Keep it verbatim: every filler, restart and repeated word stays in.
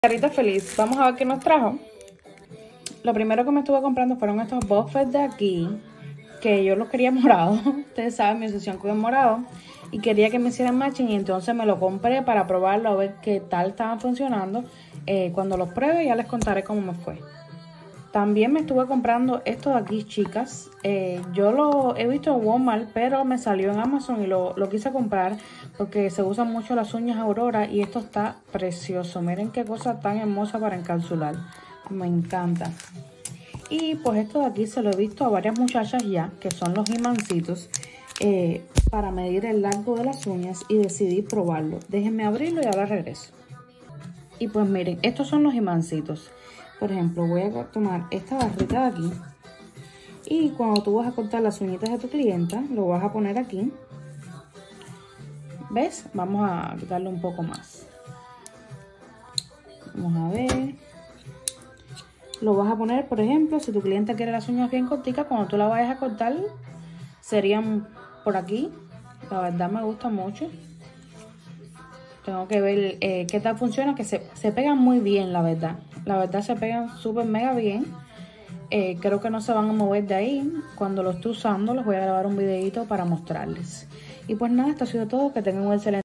Carita feliz, vamos a ver qué nos trajo. Lo primero que me estuve comprando fueron estos buffets de aquí, que yo los quería morado. Ustedes saben mi obsesión con el morado. Y quería que me hicieran matching y entonces me lo compré para probarlo, a ver qué tal estaban funcionando. Eh, cuando los pruebe ya les contaré cómo me fue. También me estuve comprando estos de aquí, chicas. Eh, yo lo he visto en Walmart, pero me salió en Amazon y lo, lo quise comprar porque se usan mucho las uñas Aurora y esto está precioso. Miren qué cosa tan hermosa para encapsular. Me encanta. Y pues esto de aquí se lo he visto a varias muchachas ya, que son los imancitos, eh, para medir el largo de las uñas y decidí probarlo. Déjenme abrirlo y ahora regreso. Y pues miren, estos son los imancitos. Por ejemplo, voy a tomar esta barrita de aquí y cuando tú vas a cortar las uñitas de tu clienta, lo vas a poner aquí. ¿Ves? Vamos a darle un poco más. Vamos a ver. Lo vas a poner, por ejemplo, si tu clienta quiere las uñas bien corticas, cuando tú la vayas a cortar, serían por aquí. La verdad me gusta mucho. Tengo que ver eh, qué tal funciona, que se, se pegan muy bien, la verdad. La verdad se pegan súper mega bien. Eh, creo que no se van a mover de ahí. Cuando lo esté usando, les voy a grabar un videito para mostrarles. Y pues nada, esto ha sido todo. Que tengan un excelente